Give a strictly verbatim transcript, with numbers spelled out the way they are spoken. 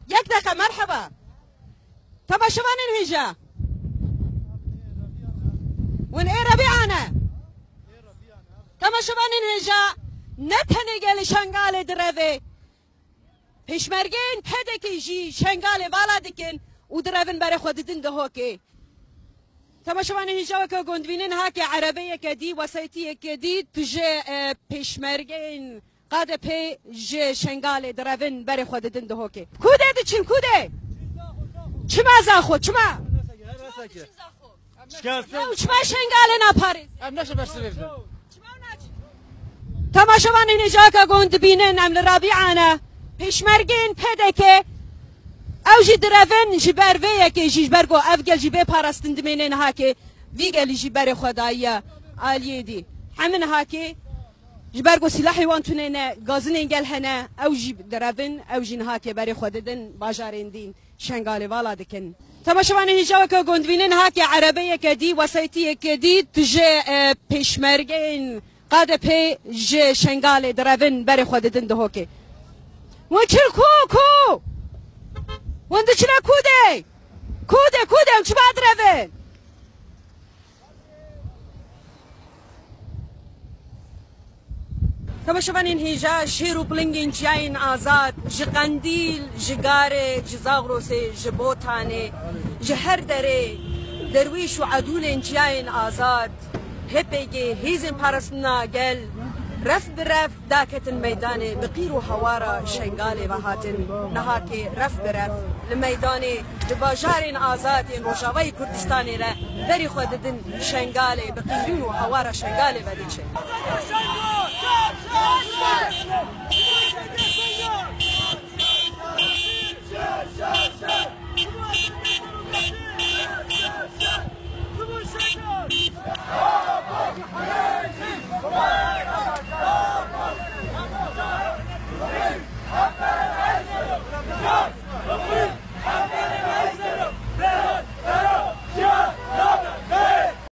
یک دقیقه مرحبا تماشاوان هیجا ون ای ربیعانه تماشاوان هیجا نتنه گل شنگال دروه پیشمرگین پدکی جی شنگال والا دکن و دروین برای خود دن ده که تماشاوان هیجا که گندوینن ها که عربیه که دی وسایتی که دی تجه پیشمرگین قاد پی ج شنگال دروین برای خود دن ده که کوده دچین کوده چما زاخو چما نه چما شنگال نپاریز ام نشه برسویم تماشاوان اینجا که گند بینن ام لرابیعانه پیشمرگین پدکه او جی دروین جی برویه که جی برگو افگل جی بپارستند منن ها که ویگل جی بر خدایی عالیه دی همین ها که جی برگو سلاحی وانتونه گازن انگل هنه او جی دروین او جی ها که بر خوددن باجارین دین شنگال والا دکن تماشاوان اینجا که گند بینن ها که عربیه که دی وسایتی که دی تجه پیشمرگین قاد پی ج شنگال دروین بر خوددن ده که وچل کو کو وند چرا کوده کوده کوده ام چه بعد روین تماشاوان این هیجا شیر و بلنگین جاین آزاد ج قندیل ج گاره ج زاغروسه ج بوتانه ج هر دره درویش و عدول جاین آزاد هپیگه هیزن پارسنا گل رف برف داكت الميدان بقير وحوارا شنغالي بهاتن نهاكي رف برف الميدان بباجار آزاد روجاوي كردستاني لا بري خوددن شنغالي بقير وحوارا شنغالي بديچه Come on!